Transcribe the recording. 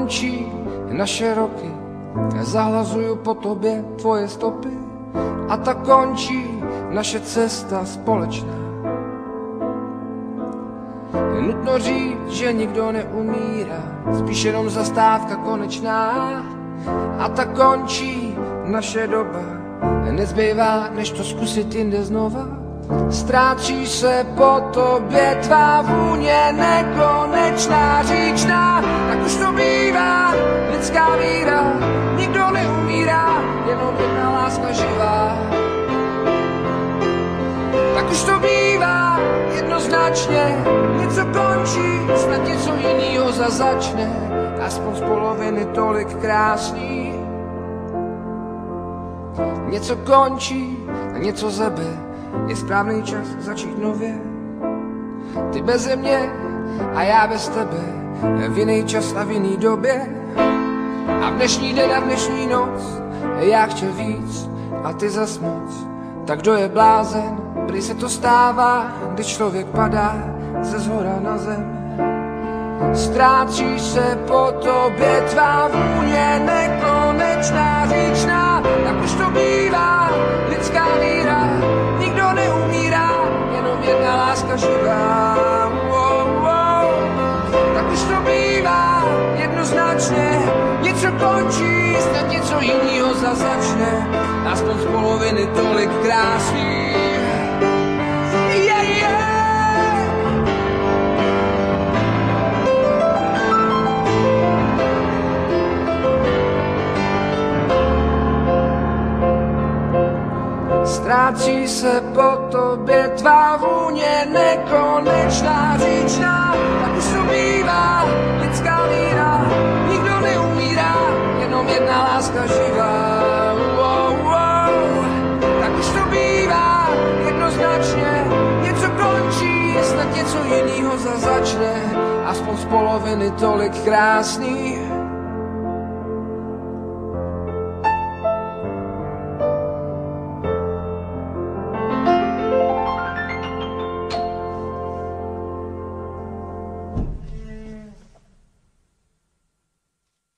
končí naše roky, zahlazuju po tobě tvoje stopy. A tak končí naše cesta společná. Je nutno říct, že nikdo neumírá, spíš jenom zastávka konečná. A tak končí naše doba, nezbývá, než to zkusit jinde znova. Ztrácí se po tobě tvá vůně nekonečná, říčná. Tak už to bývá, lidská víra, nikdo neumírá, jenom jedna láska živá. Tak už to bývá, jednoznačně, něco končí, snad něco jinýho začne, aspoň z poloviny tolik krásný. Něco končí a něco zebe, je správný čas začít nově. Ty beze mě a já bez tebe, v jiný čas a v jiný době. A v dnešní den a v dnešní noc, já chtěl víc a ty zas moc. Tak kdo je blázen, prý se to stává, když člověk padá ze zhora na zem. Ztrácí se po tobě tvá vůně nekonečná, říčná. Tak už to bývá, lidská víra, nikdo neumírá, jenom jedna láska živá. Tak už to bývá, jednoznačně, něco končí, snad něco jinýho začne, aspoň z poloviny tolik krásný. Ztrácí se po tobě tvá vůně nekonečná, říčná. Tak už to bývá, lidská víra, nikdo neumírá, jenom jedna láska živá. Tak už to bývá, jednoznačně, něco končí, snad něco jinýho začne, aspoň z poloviny tolik krásný.